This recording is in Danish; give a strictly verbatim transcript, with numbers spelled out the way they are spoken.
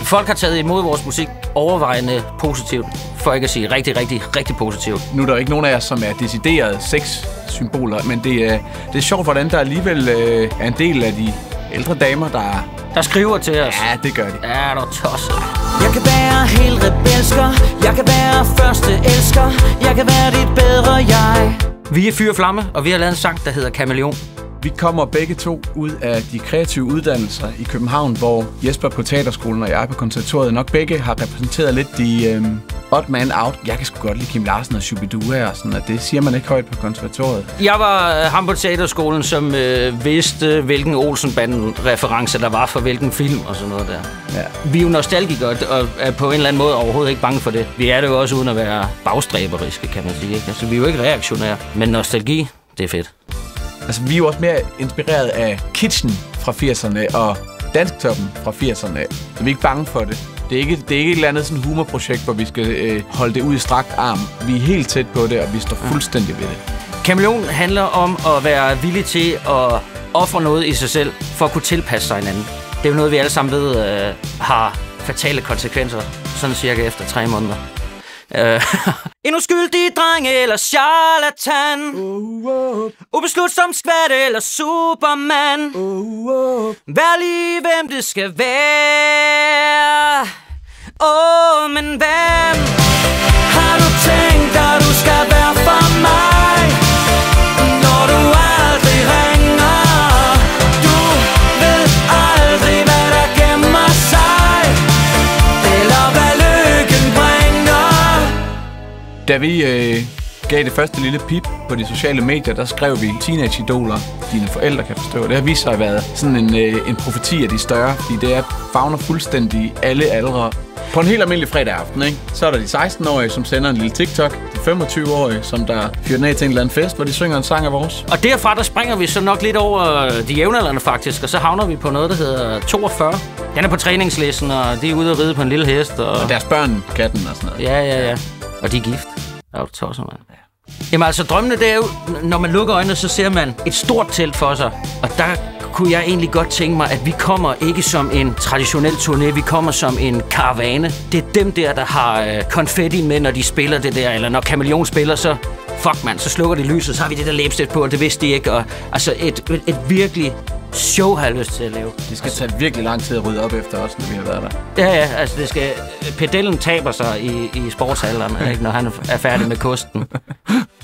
Folk har taget imod vores musik overvejende positivt, for ikke at sige rigtig, rigtig, rigtig positivt. Nu er der ikke nogen af jer, som er deciderede sexsymboler, men det, øh, det er sjovt, hvordan der alligevel øh, er en del af de ældre damer, der... Der skriver til os. Ja, det gør de. Ja, du tosset. Jeg kan være helt rebelsker, jeg kan være første elsker, jeg kan være dit bedre jeg. Vi er Fyr og Flamme, og vi har lavet en sang, der hedder Kameleon. Vi kommer begge to ud af de kreative uddannelser i København, hvor Jesper på Teaterskolen og jeg på konservatoriet nok begge har repræsenteret lidt de øhm, odd man out. Jeg kan sgu godt lide Kim Larsen og Shubidua og sådan, og det siger man ikke højt på konservatoriet. Jeg var øh, ham på Teaterskolen, som øh, vidste, hvilken Olsenbanden-reference der var for hvilken film og sådan noget der. Ja. Vi er jo nostalgikere og er på en eller anden måde overhovedet ikke bange for det. Vi er det jo også uden at være bagstræberiske, kan man sige. Ikke? Altså, vi er jo ikke reaktionære, men nostalgi, det er fedt. Altså, vi er jo også mere inspireret af Kitchen fra firserne og Dansktoppen fra firserne. Så vi er ikke bange for det. Det er ikke, det er ikke et eller andet sådan humorprojekt, hvor vi skal øh, holde det ud i strakt arm. Vi er helt tæt på det, og vi står fuldstændig ved det. Kameleon handler om at være villig til at ofre noget i sig selv, for at kunne tilpasse sig hinanden. Det er jo noget, vi alle sammen ved øh, har fatale konsekvenser, sådan cirka efter tre måneder. Uh, en uskyldig dreng eller charlatan, uh, uh. ubeslutsom skvat eller superman, uh, uh. Vær lige hvem det skal være. Åh, oh, men hvem har du tænkt dig du skal være for mig, når du aldrig ringer? Du ved aldrig hvad der gemmer sig, eller hvad lykken bringer. Da vi øh, gav det første lille pip på de sociale medier, der skrev vi teenage-idoler, dine forældre kan forstå. Det har vist sig at være sådan en, øh, en profeti af de større, fordi det er favner fuldstændig alle aldre. På en helt almindelig fredag aften, ikke? Så er der de seksten-årige, som sender en lille TikTok. De femogtyve-årige, som der fyrer den af til en eller anden fest, hvor de synger en sang af vores. Og derfra, der springer vi så nok lidt over de jævnaldrende faktisk, og så havner vi på noget, der hedder toogfyrre. Den er på træningslisten, og de er ude at ride på en lille hest. Og, og deres børn, katten og sådan noget. Ja, ja, ja. Og de er gift. Ja, du tosser, mand. Ja. Jamen altså, drømmene, det er jo, når man lukker øjnene, så ser man et stort telt for sig. Og der kunne jeg egentlig godt tænke mig, at vi kommer ikke som en traditionel turné, vi kommer som en karavane. Det er dem der, der har øh, konfetti med, når de spiller det der, eller når Kameleon spiller, så fuck mand, så slukker de lyset, så har vi det der læbestift på, og det vidste de ikke. Og, altså et, et, et virkelig show har jeg lyst til at lave. Det skal tage virkelig lang tid at rydde op efter os, når vi har været der. Ja, ja, altså det skal... Pedellen taber sig i, i sportshallerne, ikke, når han er færdig med kosten.